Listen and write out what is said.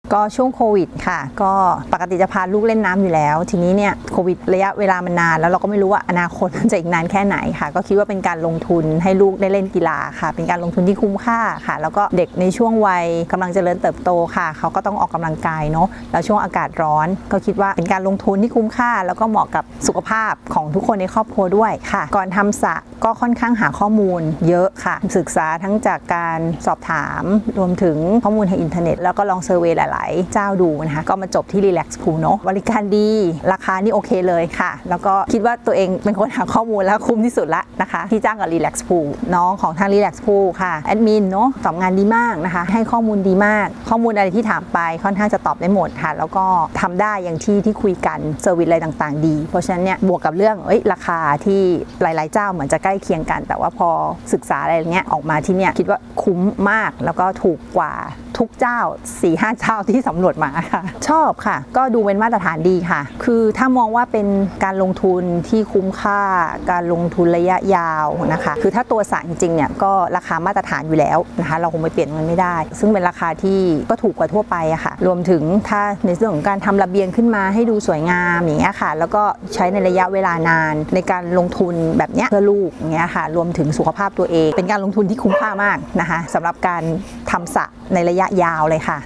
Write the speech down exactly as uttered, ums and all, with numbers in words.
ก็ช่วงโควิดค่ะก็ปกติจะพาลูกเล่นน้ำอยู่แล้วทีนี้เนี่ยโควิดระยะเวลามันนานแล้วเราก็ไม่รู้ว่าอนาคตจะอีกนานแค่ไหนค่ะก็คิดว่าเป็นการลงทุนให้ลูกได้เล่นกีฬาค่ะเป็นการลงทุนที่คุ้มค่าค่ะแล้วก็เด็กในช่วงวัยกำลังเจริญเติบโตค่ะเขาก็ต้องออกกำลังกายเนาะแล้วช่วงอากาศร้อนก็คิดว่าเป็นการลงทุนที่คุ้มค่าแล้วก็เหมาะกับสุขภาพของทุกคนในครอบครัวด้วยค่ะก่อนทำสระก็ค่อนข้างหาข้อมูลเยอะค่ะศึกษาทั้งจากการสอบถามรวมถึงข้อมูลทางอินเทอร์เน็ตแล้วก็ลองเซอร์เวย์หลายๆเจ้าดูนะคะก็มาจบที่ Relax Pool เนาะบริการดีราคานี่โอเคเลยค่ะแล้วก็คิดว่าตัวเองเป็นคนหาข้อมูลแล้วคุ้มที่สุดละนะคะที่จ้างกับ Relax Pool น้องของทาง Relax Pool ค่ะแอดมินเนาะตอบงานดีมากนะคะให้ข้อมูลดีมากข้อมูลอะไรที่ถามไปค่อนข้างจะตอบได้หมดค่ะแล้วก็ทำได้อย่างที่ที่คุยกันเซอร์วิสอะไรต่างๆดีเพราะฉะนั้นเนี่ยบวกกับเรื่องเอ้ยราคาที่หลายๆเจ้าเหมือนจะใกล้เคียงกันแต่ว่าพอศึกษาอะไรเงี้ยออกมาที่เนี่ยคิดว่าคุ้มมากแล้วก็ถูกกว่าทุกเจ้า สี่ห้า เจ้าที่สำรวจมาค่ะชอบค่ะก็ดูเป็นมาตรฐานดีค่ะคือถ้ามองว่าเป็นการลงทุนที่คุ้มค่าการลงทุนระยะยาวนะคะคือถ้าตัวสระจริงๆเนี่ยก็ราคามาตรฐานอยู่แล้วนะคะเราคงไปเปลี่ยนมันไม่ได้ซึ่งเป็นราคาที่ก็ถูกกว่าทั่วไปอะค่ะรวมถึงถ้าในเรื่องของการทำระเบียงขึ้นมาให้ดูสวยงามอย่างเงี้ยค่ะแล้วก็ใช้ในระยะเวลานานในการลงทุนแบบเนี้ยเพื่อลูกอย่างเงี้ยค่ะรวมถึงสุขภาพตัวเองเป็นการลงทุนที่คุ้มค่ามากนะคะสำหรับการทำสระในระยะยาวเลยค่ะ